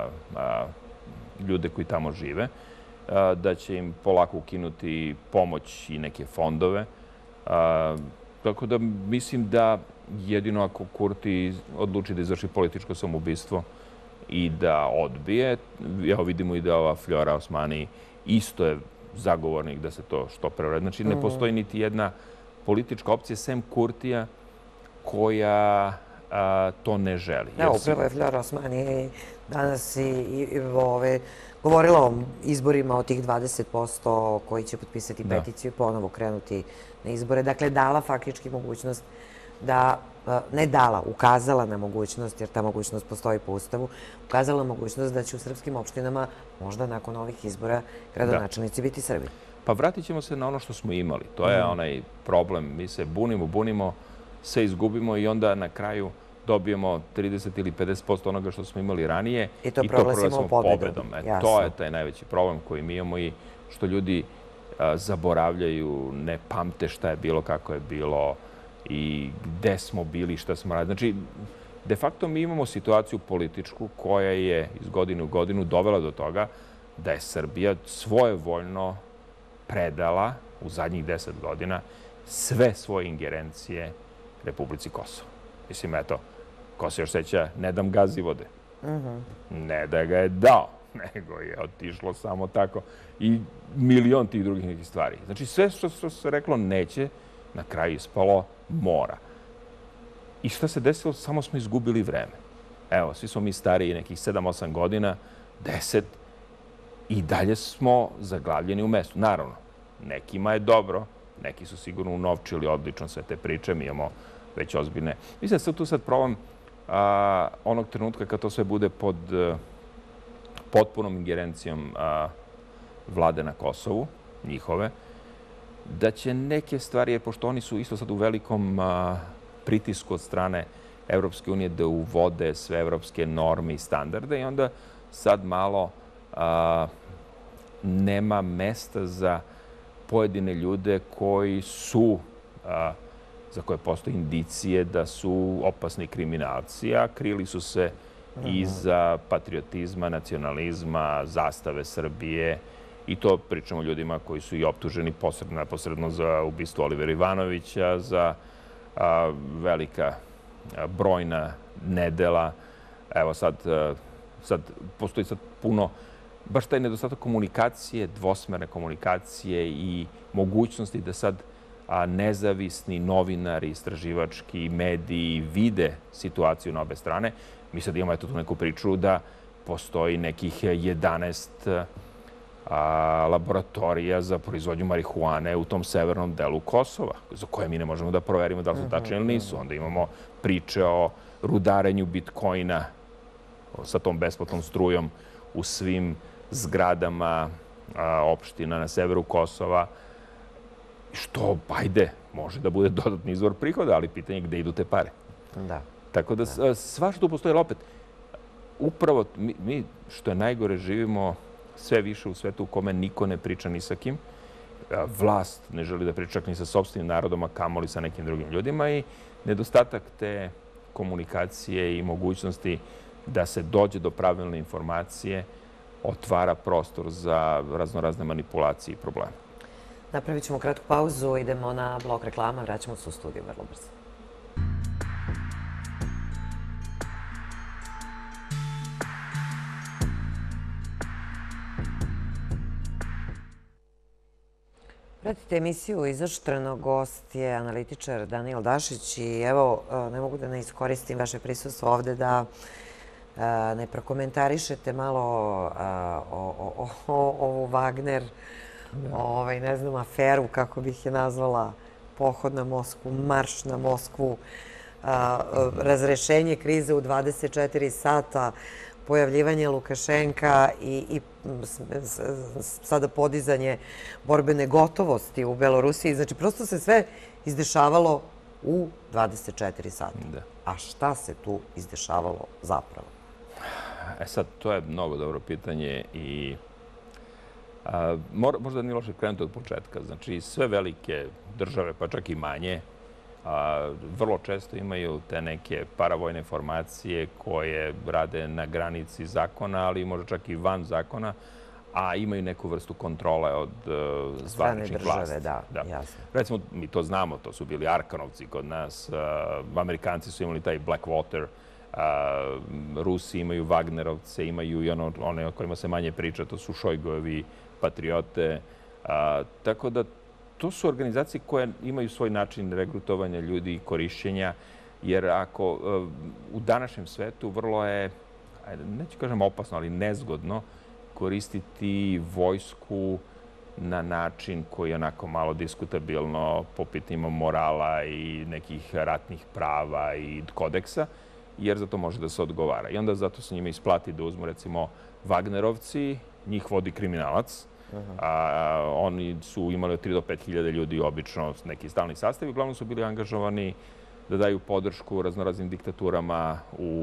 ljude koji tamo žive, da će im polako ukinuti pomoć i neke fondove. Tako da mislim da jedino ako Kurti odluči da izvrši političko samoubistvo i da odbije, evo vidimo i da ova Flora Osmani isto je zagovornik da se to što pre uradi. Znači ne postoji niti jedna politička opcija sem Kurtija koja to ne želi. Da, upravo je Flora Osmani danas i govorila o izborima od tih 20% koji će potpisati peticiju i ponovo krenuti na izbore. Dakle, dala faktički mogućnost da, ne dala, ukazala na mogućnost, jer ta mogućnost postoji po Ustavu, ukazala mogućnost da će u srpskim opštinama možda nakon ovih izbora gradonačelnici biti Srbi. Pa vratit ćemo se na ono što smo imali. To je onaj problem. Mi se bunimo, sve izgubimo i onda na kraju dobijemo 30 ili 50% onoga što smo imali ranije i to proglasimo pobedom. To je taj najveći problem koji mi imamo i što ljudi zaboravljaju, ne pamte šta je bilo, kako je bilo i gde smo bili, šta smo radili. Znači, de facto mi imamo situaciju političku koja je iz godine u godinu dovela do toga da je Srbija svojevoljno predala u zadnjih 10 godina sve svoje ingerencije Republici Kosovo. Mislim, eto, Ko se još seća, ne dam Gazivode. Ne da ga je dao, nego je otišlo samo tako. I milion tih drugih nekih stvari. Znači, sve što se reklo neće, na kraju ispalo mora. I šta se desilo? Samo smo izgubili vreme. Evo, svi smo mi stariji nekih 7-8 godina, 10, i dalje smo zaglavljeni u mestu. Naravno, nekima je dobro, neki su sigurno unovčili odlično sve te priče, mi imamo već ozbiljne. Mislim da tu sad probam onog trenutka kad to sve bude pod potpunom ingerencijom vlade na Kosovu, njihove, da će neke stvari, jer pošto oni su isto sad u velikom pritisku od strane Evropske unije da uvode sve evropske norme i standarde i onda sad malo nema mesta za pojedine ljude koji su, za koje postoje indicije da su opasni kriminalci, a krili su se iza patriotizma, nacionalizma, zastave Srbije. I to pričamo o ljudima koji su i optuženi posredno za ubistvo Olivera Ivanovića, za velika brojna nedela. Evo sad postoji sad puno, baš taj nedostatak komunikacije, dvosmerne komunikacije i mogućnosti da sad nezavisni novinari, istraživački mediji vide situaciju na obe strane. Mi sad imamo tu neku priču da postoji nekih 11 laboratorija za proizvodnju marihuane u tom severnom delu Kosova, za koje mi ne možemo da proverimo da li su tačni ili nisu. Onda imamo priče o rudarenju bitcoina sa tom besplatnom strujom u svim zgradama opština na severu Kosova, što, ajde, može da bude dodatni izvor prihoda, ali pitanje je gde idu te pare. Da. Tako da svašta tu postoji, ali opet, upravo mi, što je najgore, živimo sve više u svetu u kome niko ne priča ni sa kim. Vlast ne želi da priča čak ni sa sopstvenim narodom, a kamoli sa nekim drugim ljudima i nedostatak te komunikacije i mogućnosti da se dođe do pravilne informacije otvara prostor za raznorazne manipulacije i probleme. Napravit ćemo kratku pauzu, idemo na blok reklama, vraćamo se u studiju vrlo brzo. Pratite emisiju Izoštreno, gost je analitičar Danijel Dašić i evo, ne mogu da ne iskoristim vaše prisustvo ovde da ne prokomentarišete malo ovu Wagner, ne znam, aferu, kako bih je nazvala, pohod na Moskvu, marš na Moskvu, razrešenje krize u 24 sata, pojavljivanje Lukašenka i sada podizanje borbene gotovosti u Belorusiji. Znači, prosto se sve izdešavalo u 24 sata. A šta se tu izdešavalo zapravo? Sad, to je mnogo dobro pitanje i možda nije loše krenuti od početka. Znači, sve velike države, pa čak i manje, vrlo često imaju te neke paravojne formacije koje rade na granici zakona, ali možda čak i van zakona, a imaju neku vrstu kontrole od zvaničnih vlasti. Da, jasno. Recimo, mi to znamo, to su bili Arkanovci kod nas, Amerikanci su imali taj Blackwater, Rusi imaju Wagnerovce, imaju i one o kojima se manje priča, to su Šojgojevi patriote. Tako da to su organizacije koje imaju svoj način regrutovanja ljudi i korišćenja, jer ako u današnjem svetu vrlo je, neću kažem opasno, ali nezgodno koristiti vojsku na način koji je onako malo diskutabilno po pitanjima morala i nekih ratnih prava i kodeksa, jer za to može da se odgovara. I onda zato se njima isplati da uzmu, recimo, Wagnerovci, njih vodi kriminalac, oni su imali od 3 do 5 hiljada ljudi obično neki stalni sastav i uglavnom su bili angažovani da daju podršku raznoraznim diktaturama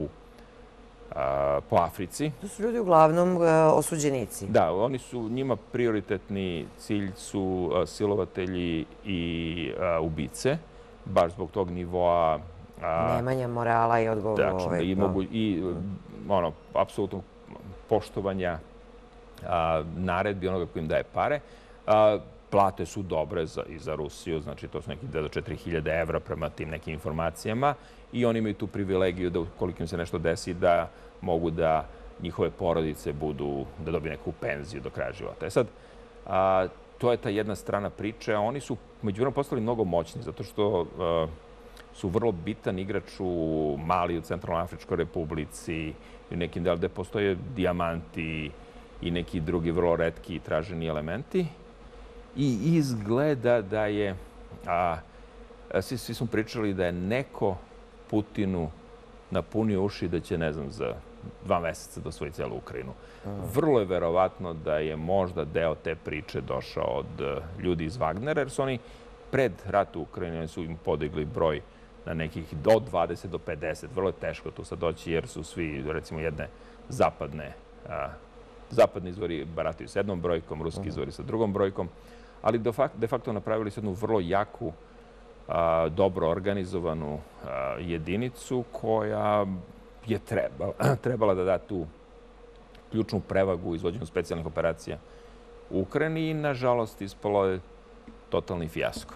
po Africi. To su ljudi uglavnom osuđenici. Da, oni su, njima prioritetni cilj su silovatelji i ubice, baš zbog tog nivoa nemanja morala i i apsolutno poštovanja naredbi onoga koji im daje pare. Plate su dobre i za Rusiju, znači to su neki 2 do 4 hiljade evra prema tim nekim informacijama i oni imaju tu privilegiju da ukoliko im se nešto desi da mogu da njihove porodice da dobiju neku penziju do kraja života. Sad, to je ta jedna strana priče, a oni su međuvremenu postali mnogo moćni zato što su vrlo bitan igrač u Mali, u Centralnoafričkoj republici i u nekim delima gde postoje dijamanti i neki drugi vrlo retki i traženi elementi. I izgleda da je, svi smo pričali da je neko Putinu napunio uši da će, ne znam, za 2 meseca da osvoji celu Ukrajinu. Vrlo je verovatno da je možda deo te priče došao od ljudi iz Wagnera, jer su oni pred rat u Ukrajini su im podigli broj na nekih od 20 do 50. Vrlo je teško tu sad doći jer su svi, recimo, jedne zapadni izvori barataju s jednom brojkom, ruski izvori sa drugom brojkom, ali de facto napravili su jednu vrlo jaku, dobro organizovanu jedinicu koja je trebala da da tu ključnu prevagu u izvođenju specijalnih operacija u Ukrajini i, nažalost, ispalo je totalni fijasko.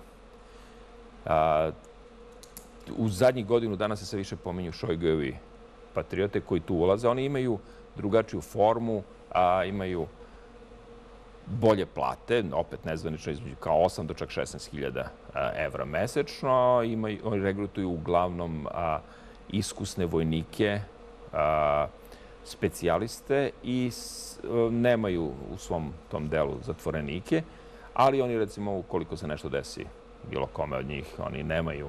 U zadnjih godinu dana se sve više pominju Šojgujevi patriote koji tu ulaze. Oni imaju drugačiju formu, imaju bolje plate, opet nezvanično između kao 8 do čak 16.000 evra mesečno. Oni regrutuju uglavnom iskusne vojnike, specijaliste i nemaju u svom tom delu zatvorenike, ali oni, recimo, ukoliko se nešto desi bilo kome od njih, oni nemaju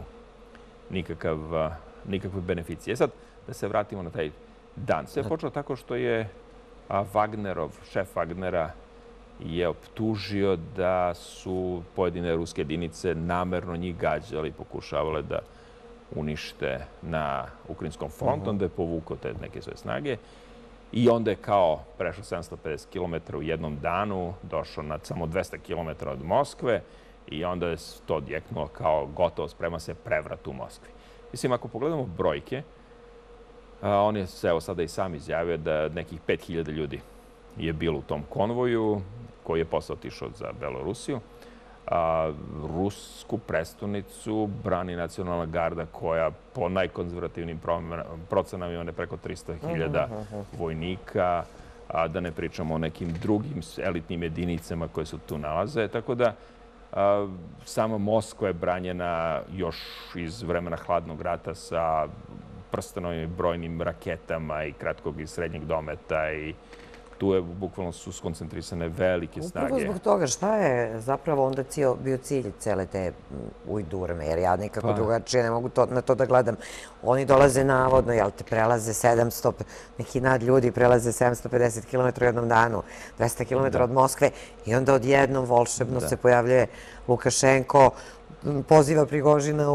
nikakve beneficije. Sad, da se vratimo na taj dan. Sve je počelo tako što je Wagnerov, šef Wagnera, je optužio da su pojedine ruske jedinice namerno njih gađali i pokušavale da unište na ukrajinskom frontu. Onda je povukao te neke svoje snage i onda je kao prešao 750 km u jednom danu, došao na samo 200 km od Moskve i onda je to odjeknulo kao gotovo, sprema se prevrat u Moskvi. Mislim, ako pogledamo brojke, on je se evo sada i sam izjavio da nekih 5000 ljudi je bilo u tom konvoju koji je posle otišao za Belorusiju. Rusku prestonicu brani nacionalna garda koja po najkonzervativnim procenama ima preko 300.000 vojnika, da ne pričamo o nekim drugim elitnim jedinicama koje se tu nalaze. Tako da sama Moskva je branjena još iz vremena hladnog rata sa prstenovim i brojnim raketama i kratkog i srednjeg dometa i tu je bukvalno su skoncentrisane velike snage. Upravo zbog toga šta je zapravo onda bio cilj cele te ujdurme, jer ja nikako drugačije ne mogu na to da gledam. Oni dolaze navodno, jel te, prelaze 700, neki nad ljudi prelaze 750 km u jednom danu, 200 km od Moskve i onda odjednom volšebno se pojavljuje Lukašenko, poziva Prigožina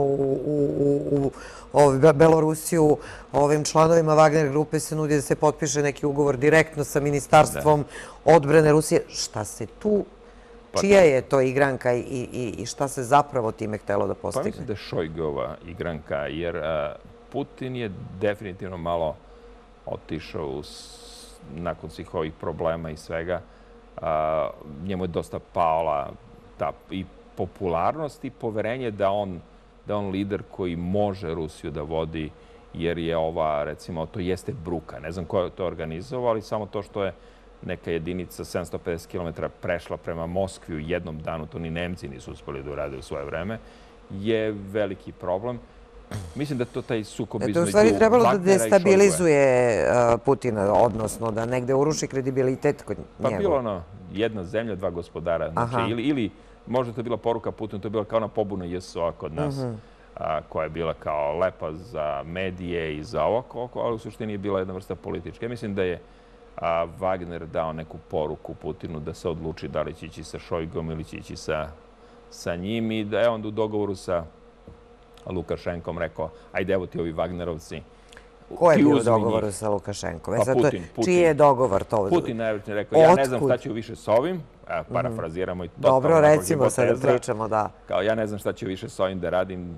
u Belorusiju, ovim članovima Wagner grupe se nudi da se potpiše neki ugovor direktno sa Ministarstvom odbrane Rusije. Šta se tu, čija je to igranka i šta se zapravo time htelo da postigne? Pa mislim da je Šojgova igranka, jer Putin je definitivno malo otišao nakon svih ovih problema i svega. Njemu je dosta pala ta i popularnost i poverenje da on lider koji može Rusiju da vodi, jer je ova, recimo, to jeste bruka. Ne znam ko je to organizovao, ali samo to što je neka jedinica 750 km prešla prema Moskvi u jednom danu, to ni Nemci nisu uspeli da urade u svoje vreme, je veliki problem. Mislim da to taj sukob između Wagnera i Šojgua. To je u stvari trebalo da destabilizuje Putina, odnosno da negde uruši kredibilitet kod njega. Pa bilo jedna zemlja, dva gospodara. Znači, ili možda to je bila poruka Putinu, to je bila kao ona pobuna JSO-a kod nas, koja je bila kao lepa za medije i za ovako, ali u suštini je bila jedna vrsta politička. Ja mislim da je Wagner dao neku poruku Putinu da se odluči da li će ići sa Šojgom ili će ići sa njim i da je onda u dogovoru sa Lukašenkom rekao, ajde evo ti ovi Wagnerovci. Ko je bio u dogovoru sa Lukašenkom? Pa Putin. Čiji je dogovor to? Putin najverovatnije rekao, ja ne znam šta ću više s ovim, parafraziramo i to. Dobro, recimo sad da pričamo, da. Kao ja ne znam šta ću više s ovim da radim,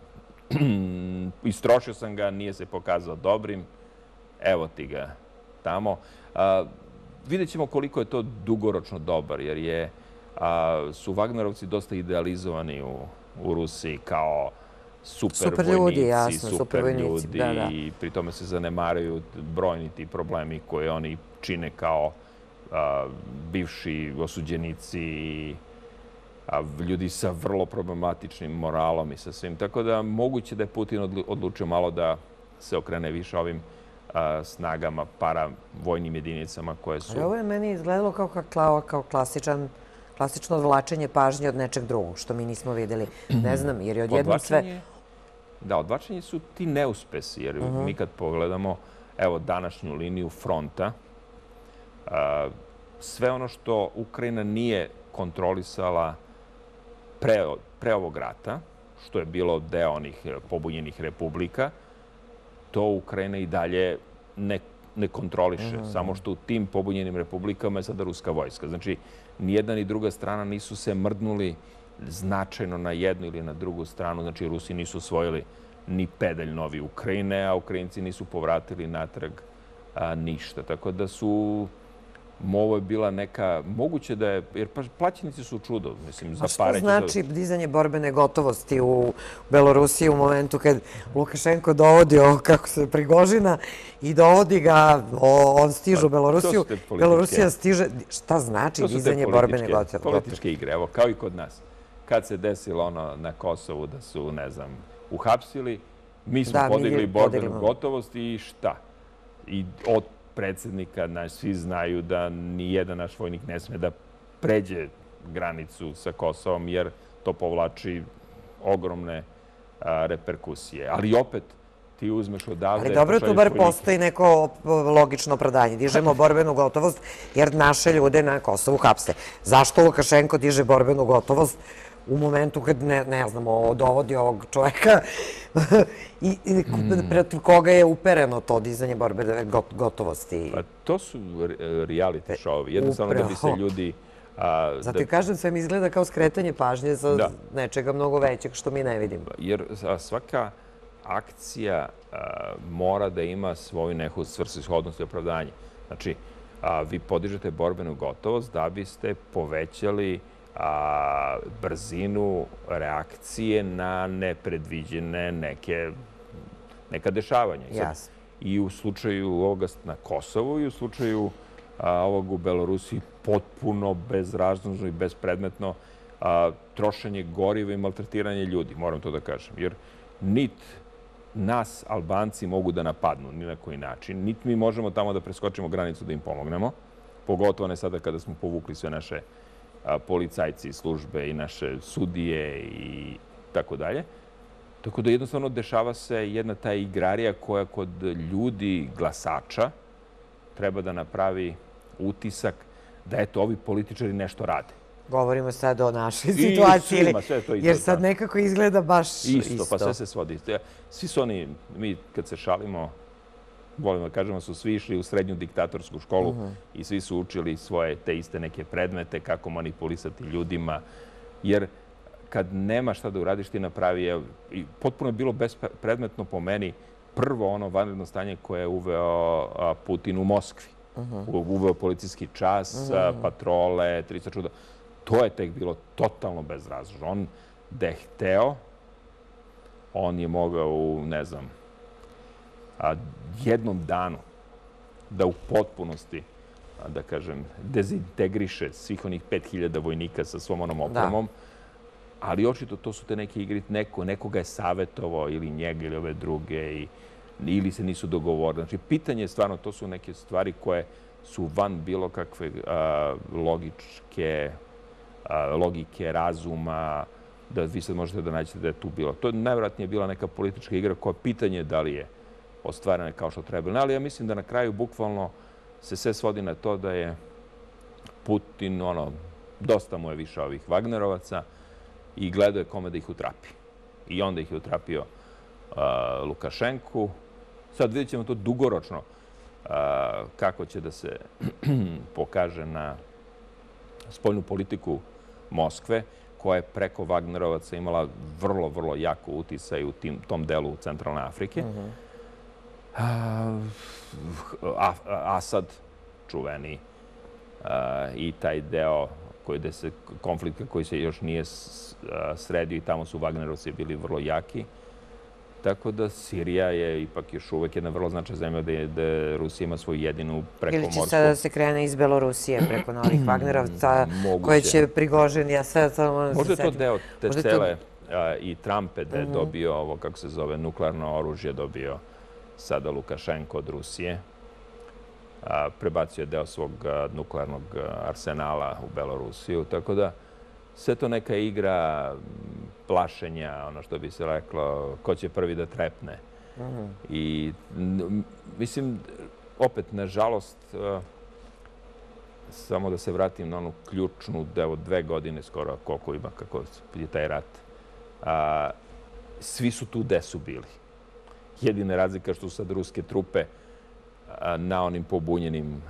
istrošio sam ga, nije se pokazao dobrim, evo ti ga tamo. Vidjet ćemo koliko je to dugoročno dobar, jer su Wagnerovci dosta idealizovani u Rusiji kao super vojnici, super ljudi i pri tome se zanemaraju brojni ti problemi koje oni čine kao bivši osuđenici i ljudi sa vrlo problematičnim moralom i sa svim. Tako da moguće da je Putin odlučio malo da se okrene više ovim snagama, paravojnim jedinicama koje su... Ali ovo je meni izgledalo kao klasično odvlačenje pažnje od nečeg drugog, što mi nismo videli. Ne znam, jer je odjednom sve... Da, odvlačenje su ti neuspesi, jer mi kad pogledamo, evo, današnju liniju fronta, sve ono što Ukrajina nije kontrolisala pre ovog rata, što je bilo deo onih pobunjenih republika, to Ukrajina i dalje ne kontroliše. Samo što u tim pobunjenim republikama je sada ruska vojska. Znači, ni jedna ni druga strana nisu se mrdnuli značajno na jednu ili na drugu stranu. Znači, Rusi nisu osvojili ni pedalj novi Ukrajine, a Ukrajinci nisu povratili natrag ništa. Tako da su... Ovo je bila neka... Moguće da je... Jer plaćenici su čudo. Mislim, za pare... A što znači dizanje borbene gotovosti u Belorusiji u momentu kad Lukašenko dovodi kako se Prigožina i dovodi ga, on stiže u Belorusiju, Belorusija stiže... Šta znači dizanje borbene gotovosti? Političke igre, evo, kao i kod nas. Kad se desilo ono na Kosovu da su, ne znam, uhapsili, mi smo podigli borbenu gotovost i šta? I od predsjednika, svi znaju da ni jedan naš vojnik ne sme da pređe granicu sa Kosovom, jer to povlači ogromne reperkusije. Ali opet, ti uzmeš odavde... Ali dobro, tu bar postoji neko logično opravdanje. Dižemo borbenu gotovost jer naše ljude na Kosovu hapse. Zašto Lukašenko diže borbenu gotovost u momentu kad, ne znamo, dovodi ovog čoveka i protiv koga je upereno to dizanje borbene gotovosti? Pa to su reality show-ovi. Jednostavno da bi se ljudi... Zato i kažem, sve mi izgleda kao skretanje pažnje za nečega mnogo većeg što mi ne vidimo. Jer svaka akcija mora da ima svoju neku svrsishodnost i opravdanje. Znači, vi podižete borbenu gotovost da biste povećali brzinu reakcije na nepredviđene neka dešavanja. I u slučaju ovoga na Kosovu i u slučaju ovog u Belorusiji potpuno bezrazložno i bespredmetno trošenje goriva i maltretiranje ljudi, moram to da kažem. Jer nit nas, Albanci, mogu da napadnu ni na koji način, nit mi možemo tamo da preskočimo granicu da im pomognemo, pogotovo ne sada kada smo povukli sve naše policajci, službe i naše sudije i tako dalje. Tako da jednostavno dešava se jedna ta igrarija koja kod ljudi, glasača, treba da napravi utisak da eto ovi političari nešto rade. Govorimo sad o našoj situaciji, jer sad nekako izgleda baš isto. Pa sve se svodi. Svi su oni, mi kad se šalimo, volimo da kažemo, su svi išli u srednju diktatorsku školu i svi su učili svoje te iste neke predmete, kako manipulisati ljudima, jer kad nema šta da uradiš, ti napravi, potpuno je bilo bespredmetno po meni prvo ono vanredno stanje koje je uveo Putin u Moskvi. Uveo policijski čas, patrole, 300 čuda. To je tek bilo totalno bezrazložno. On da je hteo, on je mogao u, ne znam, jednom danu da u potpunosti, da kažem, dezintegriše svih onih 5000 vojnika sa svom onom opremom, ali očito to su te neke igre, nekoga je savjetovao ili njega ili ove druge ili se nisu dogovorili. Znači, pitanje je stvarno, to su neke stvari koje su van bilo kakve logike, razuma, da vi sad možete da nađete da je tu bilo. To je najvjerojatnije bila neka politička igra koja pitanje da li je ostvarena kao što treba. Ali ja mislim da na kraju bukvalno se sve svodi na to da je Putin, dosta mu je više ovih Wagnerovaca i gledao je kome da ih utrapi. I onda ih je utrapio Lukašenku. Sad vidjet ćemo to dugoročno kako će da se pokaže na spoljnu politiku Moskve, koja je preko Wagnerovaca imala vrlo, vrlo jako uticaj u tom delu Centralne Afrike. Asad, čuveni, i taj deo konflikta koji se još nije sredio i tamo su Wagnerovci bili vrlo jaki. Tako da Sirija je ipak još uvek jedna vrlo značajna zemlja gde Rusija ima svoju jedinu prekomorsku... Ili će sada da se krene iz Belorusije preko novih Wagnerovca, Moguće. koje će Prigožin, ja sad samo... Možda je to deo te cele i Trumpe da je dobio ovo, kako se zove, nuklearno oružje dobio sada Lukašenko od Rusije. Prebacio je deo svog nuklearnog arsenala u Belorusiju, tako da sve to neka igra plašenja, ono što bi se reklo, ko će prvi da trepne. I mislim, opet, nažalost, samo da se vratim na onu ključnu, evo 2 godine skoro, koliko ima, kako je taj rat. Svi su tu gde su bili. Jedina razlika što su sad ruske trupe na onim pobunjenim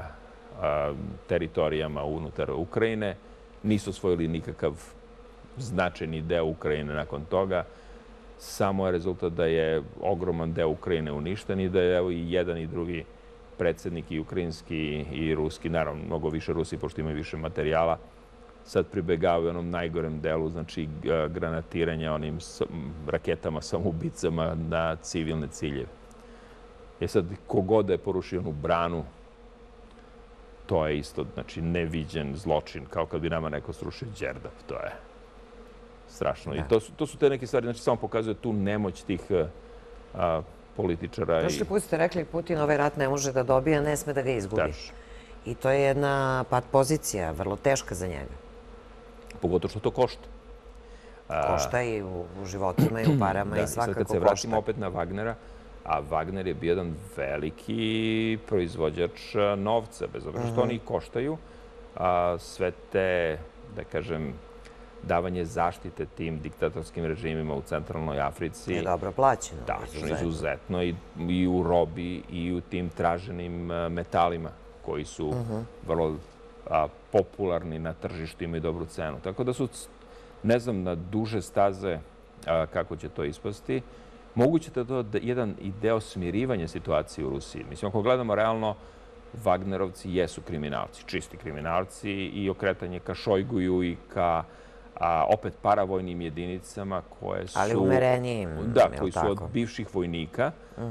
teritorijama unutar Ukrajine nisu osvojili nikakav značajni deo Ukrajine nakon toga. Samo je rezultat da je ogroman deo Ukrajine uništen i da je evo i jedan i drugi predsjednik, i ukrajinski i ruski, naravno mnogo više Rusi pošto imaju više materijala, sad pribegavaju onom najgorem delu, znači granatiranja onim raketama samoubicama na civilne ciljeve. Sad, kogod da je porušio onu branu, to je isto, znači, neviđen zločin, kao kad bi nama neko srušio Đerdap, to je strašno. I to su te neke stvari, znači, samo pokazuje tu nemoć tih političara. Prošli put ste rekli, Putin ovaj rat ne može da dobije, ne sme da ga izgubi. I to je jedna pat pozicija, vrlo teška za njega. Pogotovo što to košta. Košta i u životima, i u parama, i svakako košta. Kad se vratimo opet na Wagnera, a Wagner je bio jedan veliki proizvođač novca, bez obzira što oni koštaju. Sve te, da kažem, davanje zaštite tim diktatorskim režimima u centralnoj Africi. Je dobro plaćeno. Tačno, izuzetno. I u robi i u tim traženim metalima koji su vrlo popularni na tržištu, imaju dobru cenu. Tako da su, ne znam, na duže staze kako će to ispasti. Moguće da je to jedan i deo smirivanja situacije u Rusiji. Mislim, ako gledamo realno, Wagnerovci jesu kriminalci, čisti kriminalci i okretanje ka Šojguju i ka opet paravojnim jedinicama koje su... Ali umerenijim, da, koji su od bivših vojnika,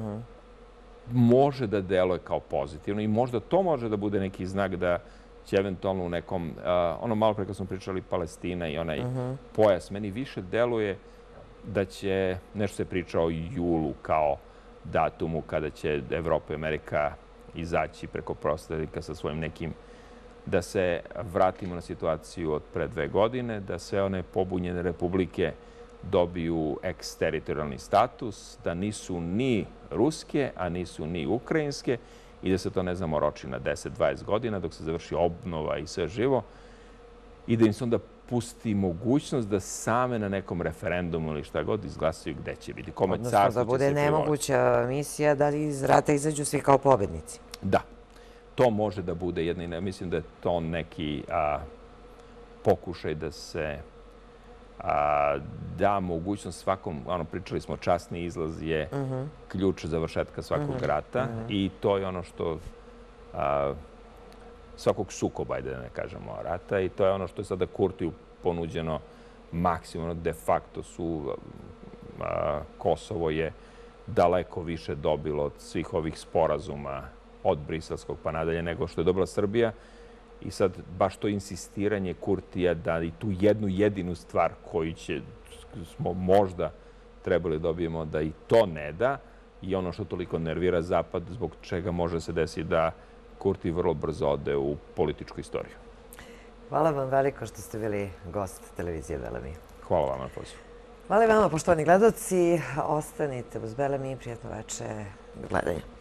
može da deluje kao pozitivno i možda to može da bude neki znak da će eventualno u nekom... Ono malo pre kad smo pričali Palestina i onaj pojas, meni više deluje da će, nešto se priča o julu kao datumu kada će Evropa i Amerika izaći preko prostorika sa svojim nekim, da se vratimo na situaciju od pre 2 godine, da sve one pobunjene republike dobiju eksteritorijalni status, da nisu ni ruske, a nisu ni ukrajinske i da se to, ne znam, oroči na 10-20 godina dok se završi obnova i sve živo i da im se onda pusti mogućnost da same na nekom referendumu ili šta god izglasaju gde će biti. Odnosno da bude nemoguća misija da iz rata izađu svi kao pobednici. Da. To može da bude jedna, mislim da je to neki pokušaj da se da mogućnost svakom, pričali smo, časni izlaz je ključ završetka svakog rata i to je ono što svakog sukoba, ajde da ne kažemo, rata i to je ono što je sada Kurtiju ponuđeno maksimumno. De facto su Kosovo je daleko više dobilo od svih ovih sporazuma od Briselskog pa nadalje nego što je dobila Srbija. I sad baš to insistiranje Kurtija da i tu jednu jedinu stvar koju smo možda trebali dobijemo da i to ne da i ono što toliko nervira Zapad zbog čega može se desiti da Kurti vrlo brzo ode u političku istoriju. Hvala vam veliko što ste bili gost televizije Belemi. Hvala vam na pozivu. Hvala i vama, poštovani gledaoci. Ostanite uz Belemi i prijatno veče. Do gledanja.